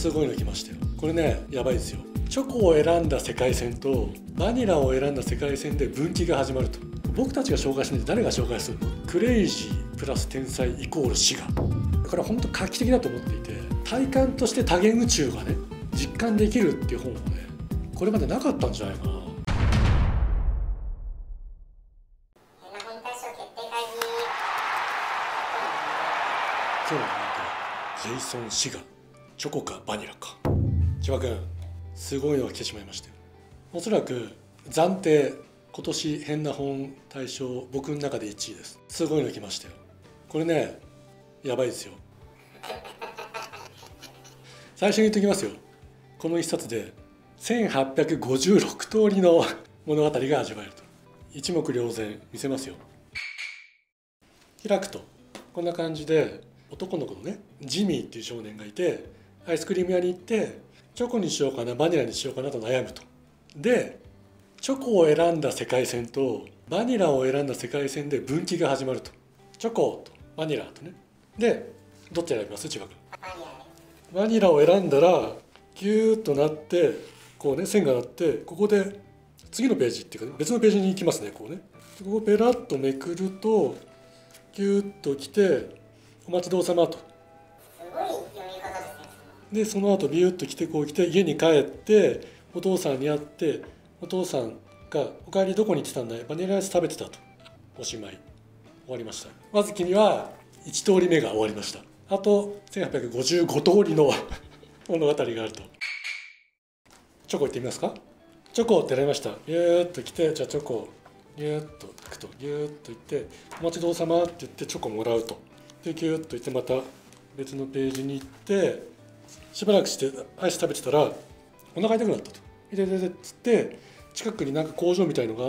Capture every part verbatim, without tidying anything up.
すごいの来ましたよ。これね、やばいですよ。チョコを選んだ世界線とバニラを選んだ世界線で分岐が始まると。僕たちが紹介しないで誰が紹介するの？クレイジープラス天才イコール死が。これは本当画期的だと思っていて、体感として多元宇宙がね実感できるっていう本もね、これまでなかったんじゃないかな。今日はなんかジェイソン・シガ、チョコかバニラか。千葉君、すごいのが来てしまいましたよ。おそらく暫定今年変な本大賞僕の中でいちいです。すごいの来ましたよ。これね、やばいですよ。最初に言っておきますよ。この一冊でせんはっぴゃくごじゅうろく通りの物語が味わえると。一目瞭然見せますよ。開くとこんな感じで、男の子のねジミーっていう少年がいて、アイスクリーム屋に行ってチョコにしようかなバニラにしようかなと悩むと。でチョコを選んだ世界線とバニラを選んだ世界線で分岐が始まると。チョコとバニラとね。でどっち選びます？千葉君。バニラを選んだらギューッとなってこうね線がなって、ここで次のページっていうか、ね、別のページに行きますね。こうねここをペラッとめくるとギューッと来てお待ちどうさまと。すごい読み方ですね。 でその後ビューッと来てこう来て家に帰ってお父さんに会って、お父さんが「おかえりどこに行ってたんだい？バニラアイス食べてた」と。おしまい。終わりました。まず君はいち通り目が終わりました。あとせんはっぴゃくごじゅうご通りの物語があると。チョコいってみますか？チョコって選びました。ギューッと来て、じゃあチョコギューッといくと、ギューッといって「お待ちどうさま」って言ってチョコもらうと。でギューッといってまた別のページに行って、しばらくしてアイス食べてたらお腹痛くなったと。でででっつって近くになんか工場みたいのがあって、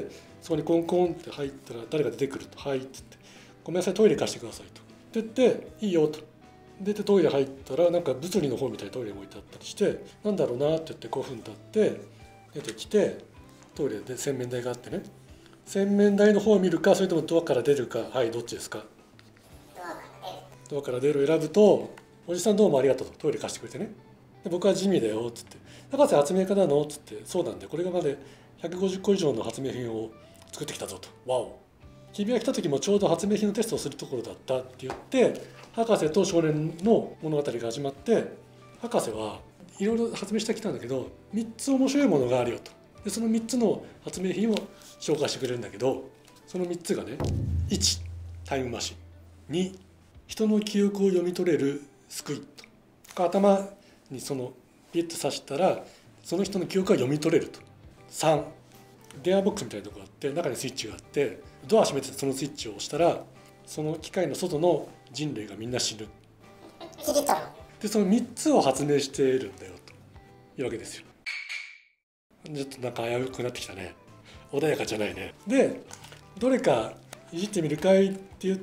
そこにコンコンって入ったら誰が出てくると。はいっつって「ごめんなさいトイレ貸してください」と。って言って「いいよ」と。出てトイレ入ったらなんか物理の方みたいなトイレが置いてあったりして、なんだろうなって言ってごふん経って出てきて、トイレで洗面台があってね、洗面台の方を見るかそれともドアから出るか、はいどっちですか？ドアから出るを選ぶと「おじさんどうもありがとう」と。トイレ貸してくれてね。で僕はジミーだよっつって「博士発明家なの？」っつって「そうなんでこれがまでひゃくごじゅっこ以上の発明品を作ってきたぞ」と。わお。君が来た時もちょうど発明品のテストをするところだったって言って、博士と少年の物語が始まって、博士はいろいろ発明してきたんだけどみっつ面白いものがあるよと。でそのみっつの発明品を紹介してくれるんだけど、そのみっつがね、いちタイムマシン、に人の記憶を読み取れるスクイット、頭にそのピッと刺したらその人の記憶が読み取れると。さん電話ボックスみたいなとこがあって、中にスイッチがあって、ドア閉めてそのスイッチを押したらその機械の外の人類がみんな死ぬ。でそのみっつを発明しているんだよというわけですよ。ちょっとなんか危うくなってきたね。穏やかじゃないね。でどれかいじってみるかいって言って、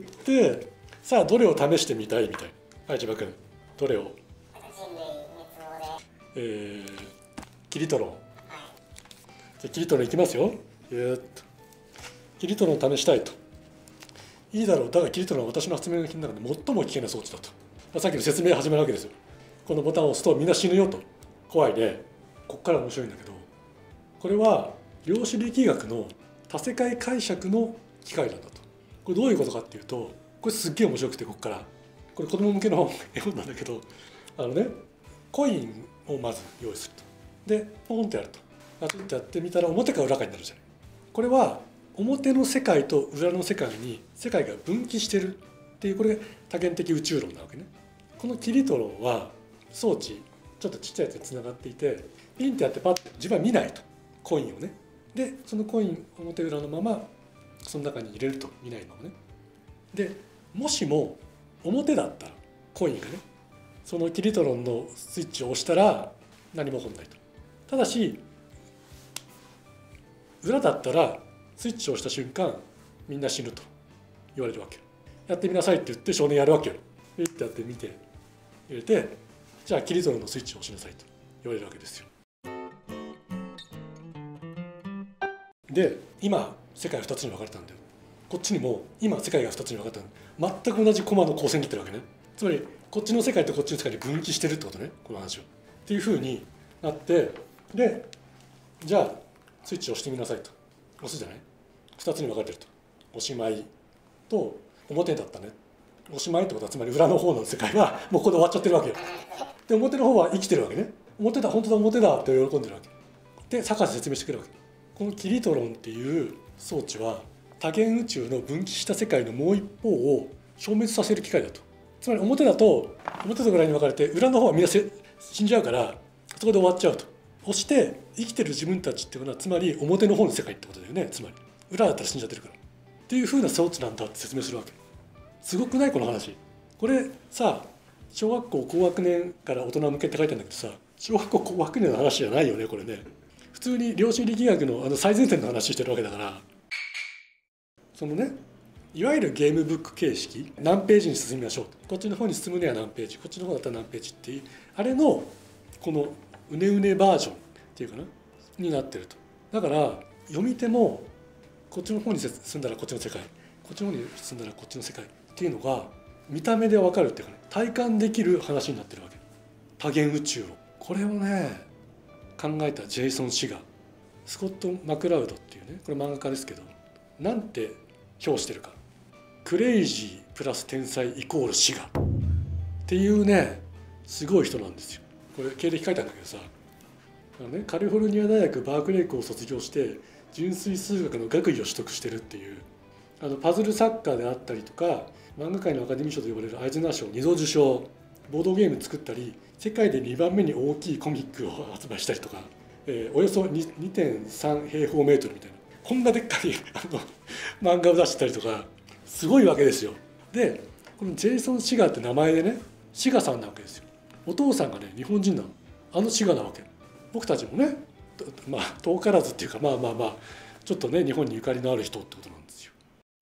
さあどれを試してみたいみたいな。はい千葉君、どれを？えー、キリトロン。じゃあキリトロンいきますよ。えー、っとキリトロンを試したいと。いいだろう、だがキリトロンは私の発明品の中で最も危険な装置だと。さっきの説明始まるわけですよ。このボタンを押すとみんな死ぬよと。怖いね。こっから面白いんだけど、これは量子力学の多世界解釈の機械なんだと。これどういうことかっていうと、これすっげえ面白くて、ここからこれ子供向けの絵本なんだけど、あのねコインをまず用意すると。でポンってやると。パチッとやってみたら表か裏かになるじゃない。これは表の世界と裏の世界に世界が分岐してるっていう、これが多元的宇宙論なわけね。このキリトロンは装置ちょっとちっちゃいやつにつながっていて、ピンってやってパッて自分は見ないと、コインをね。でそのコイン表裏のままその中に入れると、見ないままね。でもしも表だったらコインがね、そのキリトロンのスイッチを押したら何も起こんないと。ただし裏だったらスイッチを押した瞬間みんな死ぬと言われるわけ。やってみなさいって言って少年やるわけよ。ピッてやってみて入れて、じゃあキリトロンのスイッチを押しなさいと言われるわけですよ。で今世界はふたつに分かれたんだよ。こっちにも今世界がふたつに分かれたの。全く同じコマの構成になってるわけね。つまりこっちの世界とこっちの世界で分岐してるってことね、この話を。っていうふうになって、でじゃあスイッチを押してみなさいと押すじゃない。ふたつに分かれてると、おしまいと表だったね。おしまいってことはつまり裏の方の世界はもうここで終わっちゃってるわけよ。で表の方は生きてるわけね。表だ本当だ表だって喜んでるわけで、坂瀬説明してくるわけ。このキリトロンっていう装置は多元宇宙の分岐した世界のもう一方を消滅させる機械だと。つまり表だと表と裏に分かれて裏の方はみんな死んじゃうからそこで終わっちゃうと。そして生きてる自分たちっていうのはつまり表の方の世界ってことだよね。つまり裏だったら死んじゃってるからっていう風な装置なんだって説明するわけ。すごくないこの話。これさ、小学校高学年から大人向けって書いてあるんだけどさ、小学校高学年の話じゃないよねこれね。普通に量子力学のあの最前線の話してるわけだから、そのね、いわゆるゲームブック形式、何ページに進みましょう、こっちの方に進むには何ページ、こっちの方だったら何ページっていう、あれのこのうねうねバージョンっていうかなになってると。だから読み手もこっちの方に進んだらこっちの世界、こっちの方に進んだらこっちの世界っていうのが見た目で分かるっていうかね、体感できる話になってるわけ。多元宇宙をこれをね考えたジェイソン・シガー、スコット・マクラウドっていうね、これ漫画家ですけど、なんて評してるか、クレイジープラス天才イコールシガーっていうね、すごい人なんですよ。これ経歴書いたんだけどさ、あの、ね、カリフォルニア大学バークレー校を卒業して純粋数学の学位を取得してるっていう、あのパズル作家であったりとか、漫画界のアカデミー賞と呼ばれるアイズナー賞にど受賞、ボードゲーム作ったり、世界でにばんめに大きいコミックを発売したりとか、えー、およそ にてんさん 平方メートルみたいな、こんなでっかいあの漫画を出したりとか、すごいわけですよ。でこのジェイソン・シガーって名前でね、シガさんなわけですよ。お父さんがね日本人なの、あのシガなわけ。僕たちもね、まあ遠からずっていうか、まあまあまあちょっとね日本にゆかりのある人ってことなんですよ。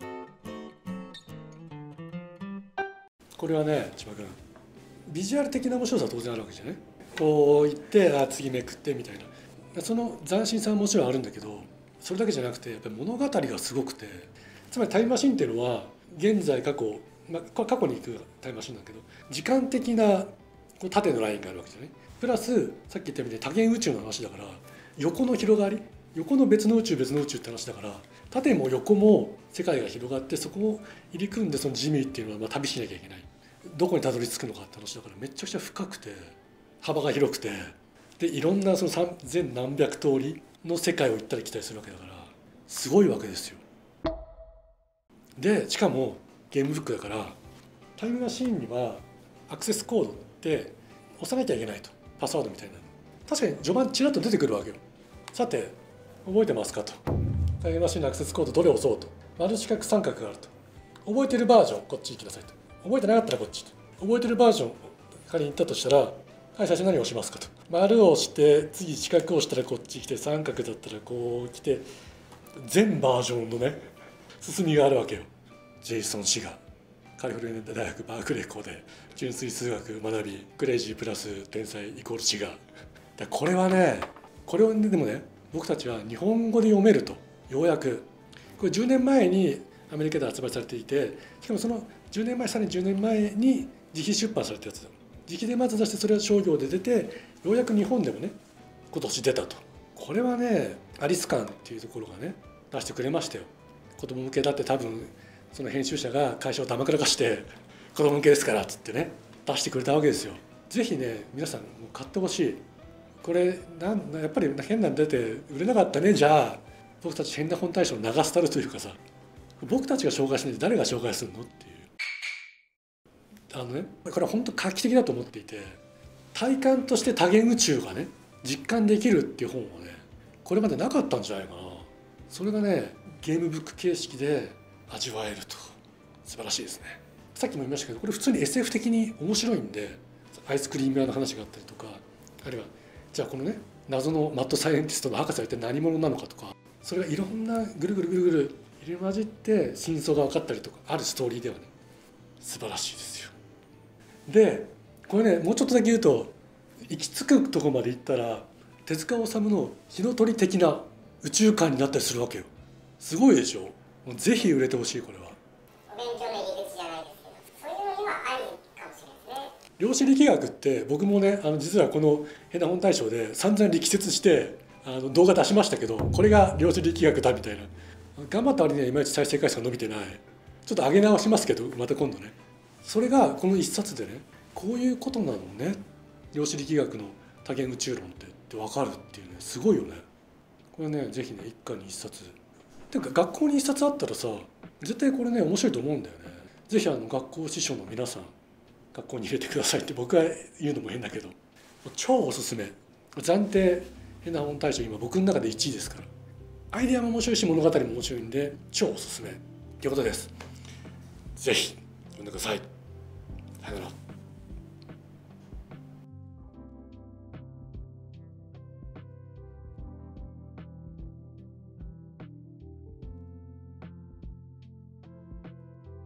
これはね千葉君、ビジュアル的な面白さは当然あるわけじゃない。こう言ってあ次めくってみたいな、その斬新さはもちろんあるんだけど、それだけじゃなくてやっぱり物語がすごくて、つまりタイムマシンっていうのは現在過去、まあ、過去に行くタイムマシンだけど、時間的なこう縦のラインがあるわけじゃない。プラスさっき言ったように多元宇宙の話だから、横の広がり、横の別の宇宙別の宇宙って話だから、縦も横も世界が広がって、そこを入り組んでそのジミーっていうのはまあ旅しなきゃいけない、どこにたどり着くのかって話だから、めちゃくちゃ深くて幅が広くて、でいろんなその全何百通りの世界を行ったり来たりするわけだから、すごいわけですよ。でしかもゲームブックだから、タイムマシーンにはアクセスコードって押さなきゃいけないと、パスワードみたいなの確かに序盤ちらっと出てくるわけよ。さて覚えてますかと、タイムマシーンのアクセスコードどれを押そうと、丸四角三角があると、覚えてるバージョンこっち行きなさいと、覚えてなかったらこっちと、覚えてるバージョン仮に行ったとしたら、はい最初何を押しますかと、丸を押して次四角を押したらこっち来て、三角だったらこう来て、全バージョンのね進みがあるわけよ。ジェイソン・シガー、カリフォルニア大学バークレー校で純粋数学学び、クレイジープラス天才イコールシガー。だこれはね、これをでもね僕たちは日本語で読めると、ようやくこれじゅうねんまえにアメリカで発売されていて、しかもそのじゅうねんまえ、さらにじゅうねんまえに自費出版されたやつだ。自費でまず出して、それは商業で出て、ようやく日本でもね今年出たと。これはねアリス感っていうところがね出してくれましたよ。子供向けだって多分その編集者が会社をだまくらかして子供向けですからっつってね出してくれたわけですよ。ぜひね皆さんも買ってほしい。これなんやっぱり変なの出て売れなかったね、じゃあ僕たち変な本大賞を流したるというかさ、僕たちが紹介しないで誰が紹介するのっていう、あのねこれは本当画期的だと思っていて、体感として多元宇宙がね実感できるっていう本はねこれまでなかったんじゃないかな。それがねゲームブック形式で味わえると素晴らしいですね。さっきも言いましたけど、これ普通に エスエフ 的に面白いんで、アイスクリーム屋の話があったりとか、あるいはじゃあこのね謎のマッドサイエンティストの博士は一体何者なのかとか、それがいろんなぐるぐるぐるぐる入れ混じって真相が分かったりとかあるストーリーではね素晴らしいですよ。でこれねもうちょっとだけ言うと、行き着くところまで行ったら手塚治虫の火の鳥的な宇宙観になったりするわけよ。すごいでしょ。もうぜひ売れてほしい。これはお勉強の入り口じゃないですけど、そういうのにはありかもしれないですね。 量子力学って僕もねあの実はこの変な本大賞で散々力説してあの動画出しましたけど、これが量子力学だみたいな、頑張った割にはいまいち再生回数が伸びてない、ちょっと上げ直しますけどまた今度ね、それがこの一冊でねこういうことなのね、量子力学の多元宇宙論ってって分かるっていうね、すごいよね。これねぜひね一家に一冊ていうか学校に一冊あったらさ絶対これね面白いと思うんだよね。ぜひあの学校司書の皆さん学校に入れてくださいって僕が言うのも変だけど、超おすすめ。暫定変な本大賞今僕の中でいちいですから、アイデアも面白いし物語も面白いんで超おすすめということです。ぜひ読んでください。さよなら。